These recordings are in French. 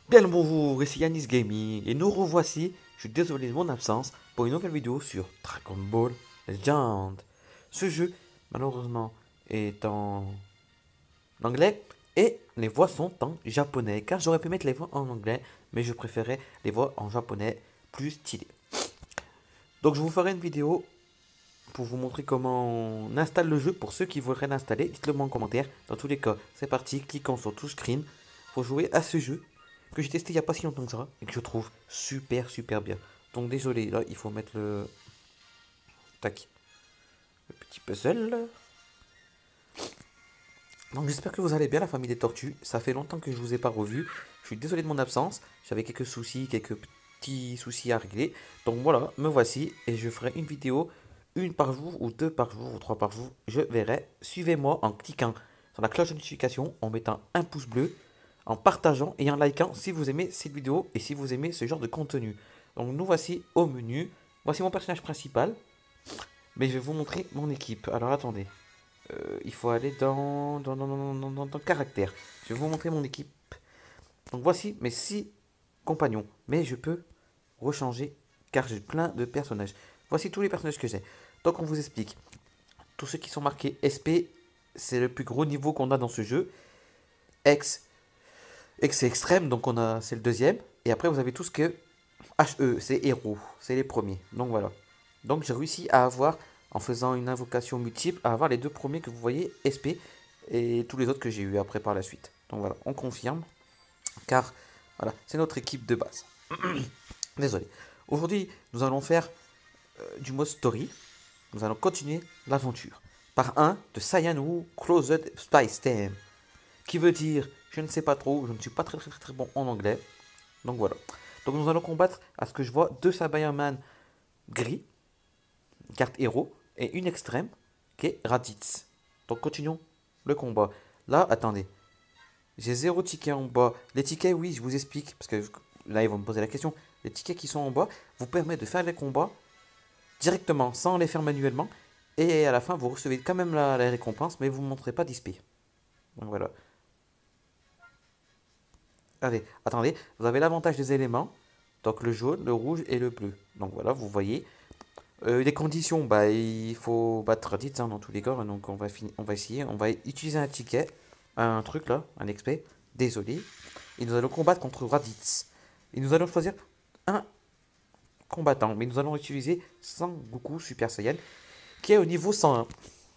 Bien le bonjour, ici Yanis Gaming et nous revoici, je suis désolé de mon absence, pour une nouvelle vidéo sur Dragon Ball Legend. Ce jeu, malheureusement, est en anglais et les voix sont en japonais, car j'aurais pu mettre les voix en anglais, mais je préférais les voix en japonais plus stylées. Donc je vous ferai une vidéo pour vous montrer comment on installe le jeu pour ceux qui voudraient l'installer. Dites-le moi en commentaire. Dans tous les cas, c'est parti, cliquons sur tout screen pour jouer à ce jeu que j'ai testé il n'y a pas si longtemps que ça et que je trouve super bien. Donc désolé, là il faut mettre le tac, le petit puzzle. Donc j'espère que vous allez bien la famille des tortues. Ça fait longtemps que je vous ai pas revu. Je suis désolé de mon absence. J'avais quelques soucis, quelques petits soucis à régler. Donc voilà, me voici et je ferai une vidéo, une par jour ou deux par jour ou trois par jour. Je verrai. Suivez-moi en cliquant sur la cloche de notification, en mettant un pouce bleu, en partageant et en likant si vous aimez cette vidéo et si vous aimez ce genre de contenu. Donc nous voici au menu. Voici mon personnage principal. Mais je vais vous montrer mon équipe. Alors attendez. Il faut aller dans caractère. Je vais vous montrer mon équipe. Donc voici mes 6 compagnons. Mais je peux rechanger car j'ai plein de personnages. Voici tous les personnages que j'ai. Donc on vous explique. Tous ceux qui sont marqués SP, c'est le plus gros niveau qu'on a dans ce jeu. X, X c'est extrême, donc c'est le deuxième. Et après vous avez tout ce que HE, c'est héros, c'est les premiers. Donc voilà. Donc j'ai réussi à avoir, en faisant une invocation multiple, à avoir les deux premiers que vous voyez, SP, et tous les autres que j'ai eu après par la suite. Donc voilà, on confirme, car voilà, c'est notre équipe de base. Désolé. Aujourd'hui, nous allons faire du mode story. Nous allons continuer l'aventure par un de Saiyan Wu Closed Spice Theme, qui veut dire, je ne sais pas trop, je ne suis pas très bon en anglais. Donc voilà. Donc nous allons combattre, à ce que je vois, deux Saiyaman gris, carte héros, et une extrême, qui est Raditz. Donc continuons le combat. Là, attendez. J'ai zéro ticket en bas. Les tickets, oui, je vous explique, parce que là, ils vont me poser la question. Les tickets qui sont en bas vous permettent de faire les combats directement, sans les faire manuellement. Et à la fin, vous recevez quand même la récompense, mais vous ne montrez pas d'XP. Donc voilà. Allez, attendez. Vous avez l'avantage des éléments. Donc le jaune, le rouge et le bleu. Donc voilà, vous voyez. Les conditions, bah, il faut battre Raditz dans tous les cas. Donc on va essayer. On va utiliser un ticket, un truc là, un XP. Désolé. Et nous allons combattre contre Raditz. Et nous allons choisir un combattant. Mais nous allons utiliser Sangoku Super Saiyan, qui est au niveau 101.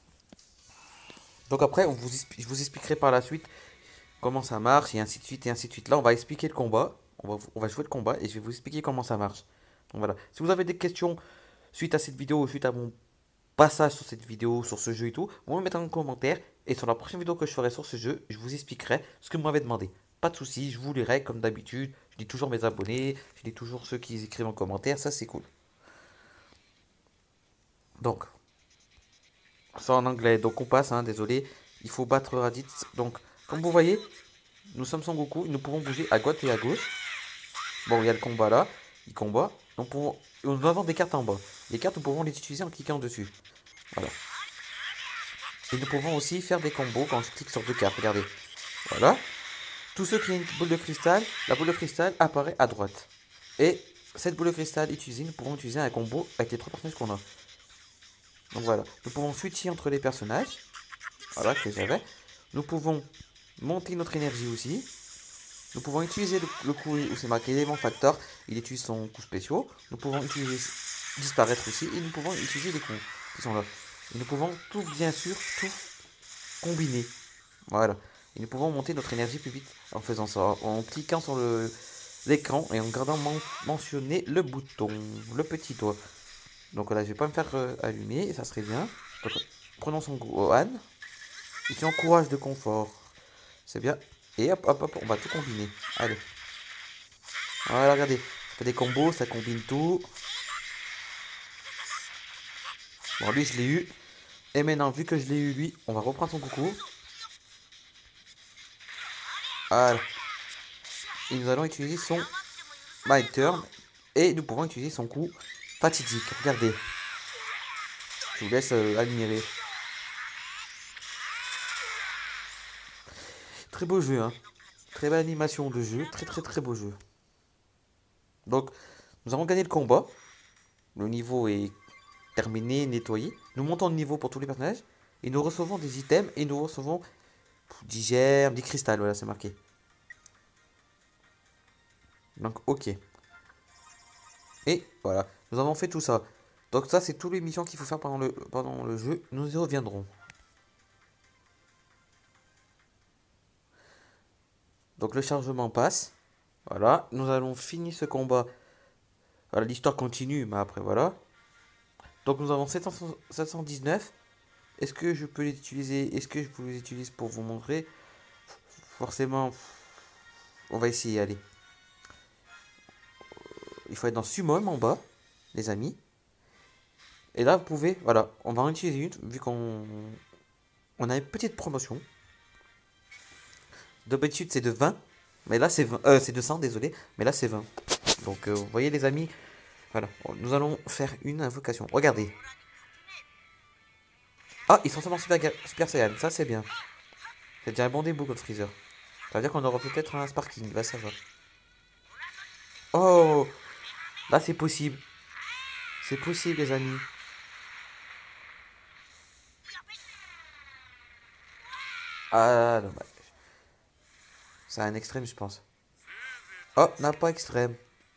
Donc après, je vous expliquerai par la suite comment ça marche, et ainsi de suite, et ainsi de suite. Là, on va expliquer le combat. On va jouer le combat, et je vais vous expliquer comment ça marche. Donc voilà. Si vous avez des questions suite à cette vidéo, suite à mon passage sur cette vidéo, sur ce jeu et tout, vous me mettez en commentaire. Et sur la prochaine vidéo que je ferai sur ce jeu, je vous expliquerai ce que vous m'avez demandé. Pas de soucis, je vous lirai comme d'habitude. Je dis toujours mes abonnés, je dis toujours ceux qui écrivent en commentaire, ça c'est cool. Donc, ça en anglais, donc on passe, hein, désolé. Il faut battre Raditz. Donc, comme vous voyez, nous sommes Son Goku, nous pouvons bouger à droite et à gauche. Bon, il y a le combat là, il combat. Nous avons des cartes en bas. Les cartes, nous pouvons les utiliser en cliquant dessus. Voilà. Et nous pouvons aussi faire des combos quand je clique sur deux cartes. Regardez. Voilà. Tous ceux qui ont une boule de cristal, la boule de cristal apparaît à droite. Et cette boule de cristal utilisée, nous pouvons utiliser un combo avec les trois personnages qu'on a. Donc voilà. Nous pouvons switcher entre les personnages. Voilà, que j'avais. Nous pouvons monter notre énergie aussi. Nous pouvons utiliser le coup où c'est marqué élément factor. Il utilise son coup spécial. Nous pouvons utiliser disparaître aussi. Et nous pouvons utiliser les coups qui sont là. Et nous pouvons tout, bien sûr, tout combiner. Voilà. Et nous pouvons monter notre énergie plus vite en faisant ça. En cliquant sur l'écran et en gardant mentionner le bouton, le petit doigt. Donc là, je vais pas me faire allumer. Ça serait bien. Donc, prenons son Gohan. Et tu encourages de confort. C'est bien. Et hop, on va tout combiner. Allez. Voilà, regardez. Ça fait des combos, ça combine tout. Bon, lui, je l'ai eu. Et maintenant, vu que je l'ai eu, lui, on va reprendre son coucou. Voilà. Et nous allons utiliser son My Turn. Et nous pouvons utiliser son coup fatidique. Regardez. Je vous laisse admirer. Très beau jeu, hein. Très belle animation de jeu, très très très beau jeu. Donc, nous avons gagné le combat. Le niveau est terminé, nettoyé. Nous montons de niveau pour tous les personnages. Et nous recevons des items et nous recevons 10 gemmes, 10 cristal, voilà, c'est marqué. Donc, ok. Et voilà, nous avons fait tout ça. Donc ça, c'est toutes les missions qu'il faut faire pendant le jeu. Nous y reviendrons. Donc le chargement passe. Voilà, nous allons finir ce combat. Voilà, l'histoire continue, mais après, voilà. Donc nous avons 719. Est-ce que je peux les utiliser? Est-ce que je peux les utiliser pour vous montrer? Forcément, on va essayer, allez. Il faut être dans Summon en bas, les amis. Et là, vous pouvez, voilà, on va en utiliser une, vu qu'on a une petite promotion. D'habitude, c'est de 20, mais là, c'est 20, c'est de 100, désolé, mais là, c'est 20. Donc, vous voyez, les amis, voilà, nous allons faire une invocation. Regardez. Ah, ils sont seulement Super Saiyan, ça, c'est bien. C'est déjà un bon début contre Freezer. Ça veut dire qu'on aura peut-être un Sparking, va savoir. Oh, là, c'est possible. C'est possible, les amis. Ah, dommage. C'est un extrême, je pense. Oh, n'a pas extrême.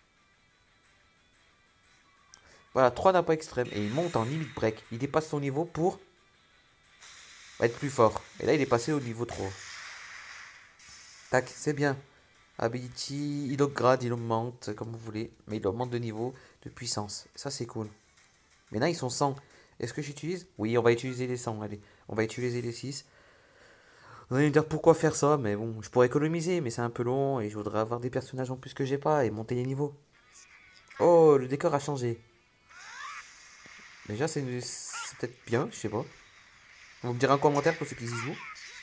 Voilà, 3 n'a pas extrême. Et il monte en limite break. Il dépasse son niveau pour être plus fort. Et là, il est passé au niveau 3. Tac, c'est bien. Ability, il upgrade, il augmente, comme vous voulez. Mais il augmente de niveau, de puissance. Ça, c'est cool. Maintenant, ils sont 100. Est-ce que j'utilise? Oui, on va utiliser les 100. Allez, on va utiliser les 6. Vous allez me dire pourquoi faire ça, mais bon, je pourrais économiser, mais c'est un peu long et je voudrais avoir des personnages en plus que j'ai pas et monter les niveaux. Oh, le décor a changé. Déjà, c'est peut-être bien, je sais pas. Vous me direz en commentaire pour ceux qui y jouent.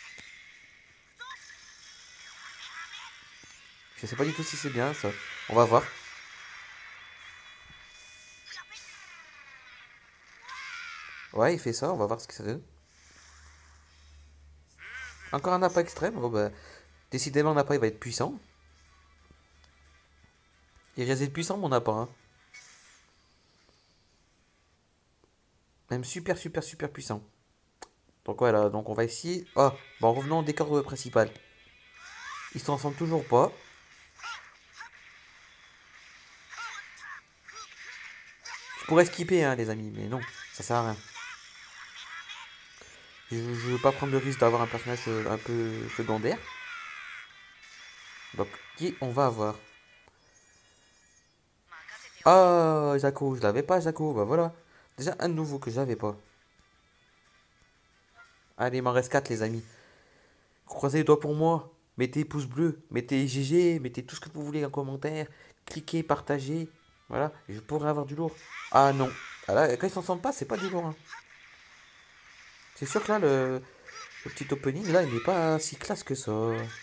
Je sais pas du tout si c'est bien ça. On va voir. Ouais, il fait ça, on va voir ce que ça donne. Encore un appât extrême. Oh bah, décidément, l'appât il va être puissant. Il risque d'être puissant mon appât. Hein. Même super, super, super puissant. Donc voilà, donc on va essayer. Ah, bon, revenons au décor principal. Ils s'en ressemblent toujours pas. Je pourrais skipper, hein, les amis, mais non, ça sert à rien. Je veux pas prendre le risque d'avoir un personnage un peu secondaire. Donc, qui on va avoir? Ah, Jaco, je l'avais pas, Jaco. Bah voilà. Déjà un nouveau que j'avais pas. Allez, il m'en reste 4, les amis. Croisez les doigts pour moi. Mettez pouce bleu, mettez GG, mettez tout ce que vous voulez en commentaire. Cliquez, partagez. Voilà, je pourrais avoir du lourd. Ah non. Ah là, quand ils s'en sortent pas, c'est pas du lourd. Hein. C'est sûr que là, le petit opening, là, il n'est pas si classe que ça.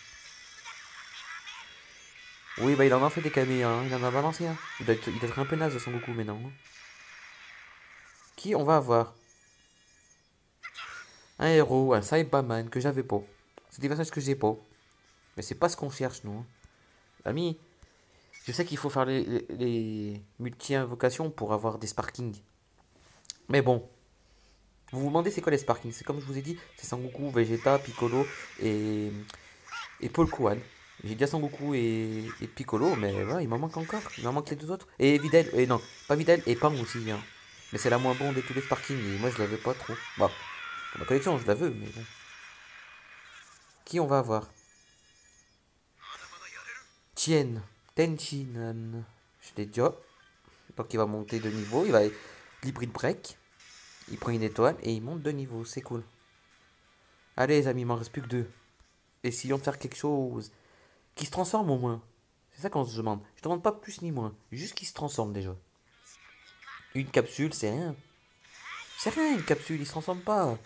Oui, bah il en a fait des caméras, hein. Il en a balancé un. Il doit être un peu naze Son Goku maintenant. Hein. Qui on va avoir? Un héros, un Cyberman que j'avais pas. C'est des personnages que j'ai pas. Mais c'est pas ce qu'on cherche, nous. Hein. Ami, je sais qu'il faut faire les multi-invocations pour avoir des sparkings. Mais bon, vous vous demandez c'est quoi les sparkings? C'est comme je vous ai dit, c'est Sangoku, Vegeta, Piccolo et Paul Kuan. J'ai déjà Sangoku et Piccolo, mais voilà, il m'en manque encore. Il m'en manque les deux autres. Et Videl, et non, pas Videl, et Pang aussi. Hein. Mais c'est la moins bonne de tous les sparkings, et moi je la veux pas trop. Bon, pour ma collection, je la veux, mais bon. Qui on va avoir? Tien, Tenchinan. Je l'ai déjà. Donc il va monter de niveau, il va l'hybride break. Il prend une étoile et il monte de niveau, c'est cool. Allez les amis, il m'en reste plus que deux. Essayons de faire quelque chose qui se transforme au moins. C'est ça qu'on se demande. Je demande pas plus ni moins, juste qu'il se transforme déjà. Une capsule, c'est rien. C'est rien une capsule, il se transforme pas.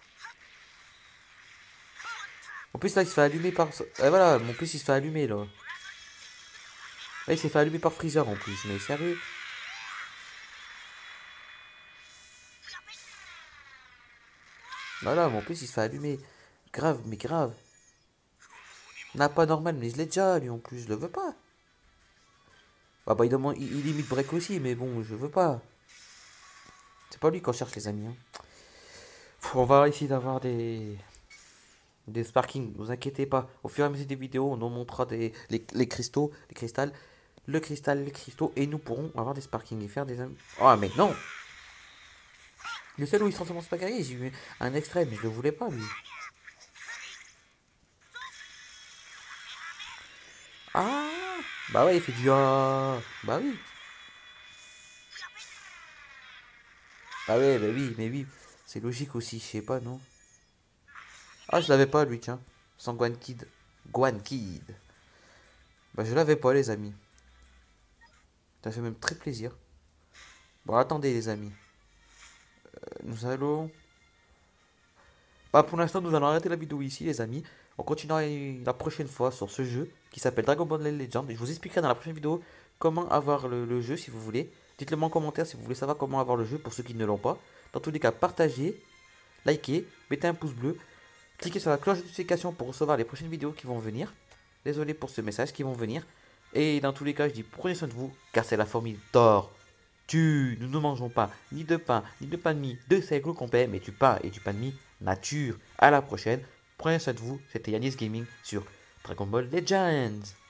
En plus là il se fait allumer par... voilà, mon plus il se fait allumer là. Là il s'est fait allumer par Freezer en plus, mais sérieux. Voilà, mon plus il se fait allumer. Grave, mais grave. N'a pas normal, mais je l'ai déjà, lui en plus, je le veux pas. Ah bah, il imite break aussi, mais bon, je veux pas. C'est pas lui qu'on cherche, les amis, hein. On va essayer d'avoir des sparking, ne vous inquiétez pas. Au fur et à mesure des vidéos, on nous montrera les cristaux, les cristals, le cristal, les cristaux, et nous pourrons avoir des sparking et faire des... Oh, mais non! Le seul où il se transforme en spaghetti, j'ai eu un extrait, mais je le voulais pas, lui. Ah! Bah ouais, il fait du ah! Bah oui. Bah ouais, bah oui, mais oui. C'est logique aussi, je sais pas, non? Ah, je l'avais pas, lui, tiens. Sans Guan Kid. Guan Kid. Bah, je l'avais pas, les amis. Ça fait même très plaisir. Bon, attendez, les amis. Nous allons... Bah, pour l'instant, nous allons arrêter la vidéo ici, les amis. On continuera la prochaine fois sur ce jeu qui s'appelle Dragon Ball Legend. Et je vous expliquerai dans la prochaine vidéo comment avoir le jeu si vous voulez. Dites-le moi en commentaire si vous voulez savoir comment avoir le jeu pour ceux qui ne l'ont pas. Dans tous les cas, partagez, likez, mettez un pouce bleu, cliquez sur la cloche de notification pour recevoir les prochaines vidéos qui vont venir. Désolé pour ce message qui vont venir. Et dans tous les cas, je dis prenez soin de vous car c'est la formule d'or. Nous ne mangeons pas ni de pain, ni de pain de mie, de seigle complet, mais du pain et du pain de mie nature. À la prochaine. Prenez soin de vous. C'était Yanis Gaming sur Dragon Ball Legends.